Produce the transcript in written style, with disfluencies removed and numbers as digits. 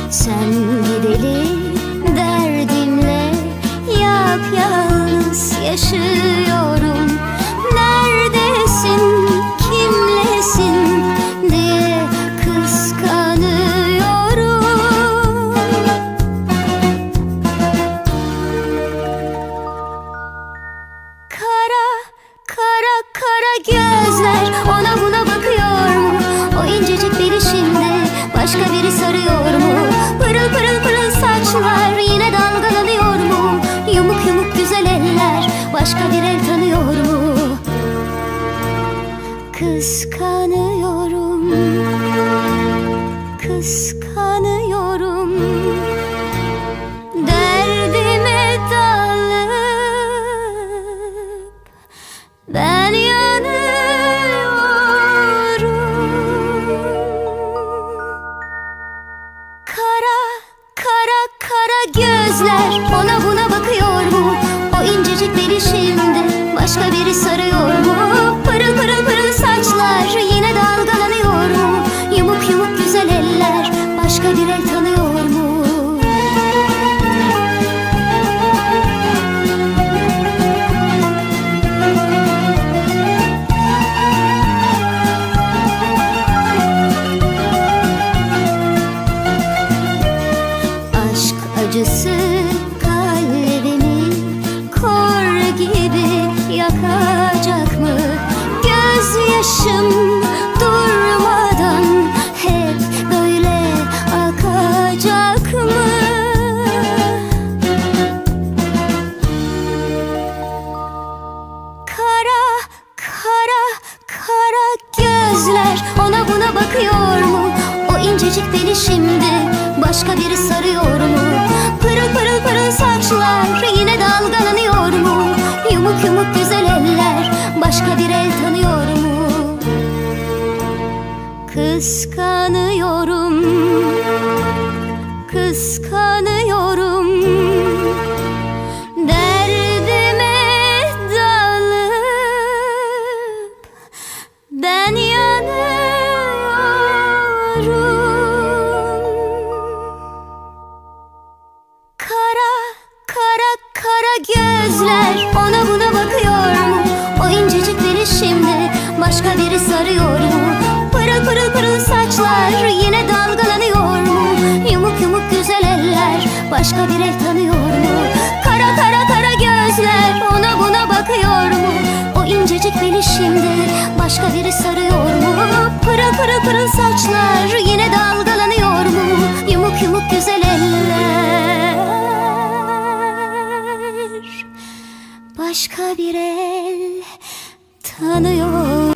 Sen gideli derdimle yapyalnız yaşıyorum. Neredesin, kimlesin diye kıskanıyorum. Kara, kara, kara gözler ona buna bakıyor mu? O incecik beli şimdi başka biri sarıyor mu? Pırıl pırıl pırıl saçlar yine dalgalanıyor mu? Yumuk yumuk güzel eller başka bir el tanıyor mu? Kıskanıyorum, kıskanıyorum. Derdime dalıp ben yanıyorum. Kara, kara, kara gözler ona buna bakıyor mu? O incecik beli şimdi başka biri sarıyor mu? Pırıl pırıl pırıl saçlar yine dalgalanıyor mu? Yumuk yumuk güzel eller başka bir el tanıyor mu? Aşk acısı kalbimi kor gibi yakacak mı? Gözyaşım durmadan hep böyle akacak mı? Kara, kara, kara gözler ona buna bakıyor mu? O incecik beli şimdi başka biri sarıyor mu? Pırıl pırıl pırıl saçlar yine dalgalanıyor mu? Yumuk yumuk güzel eller başka bir el tanıyor mu? Kıskanıyorum, kıskanıyorum. Derdime dalıp ben yanıyorum. Kara, kara, kara gözler ona buna bakıyor mu? O incecik beli şimdi başka biri sarıyor mu? Pırıl pırıl pırıl saçlar yine dalgalanıyor mu? Yumuk yumuk güzel eller başka bir el tanıyor mu? Kara, kara, kara gözler ona buna bakıyor mu? O incecik beli şimdi başka biri sarıyor mu? Pırıl pırıl pırıl saçlar yine dalgalanıyor mu? Yumuk yumuk güzel eller başka bir el tanıyor.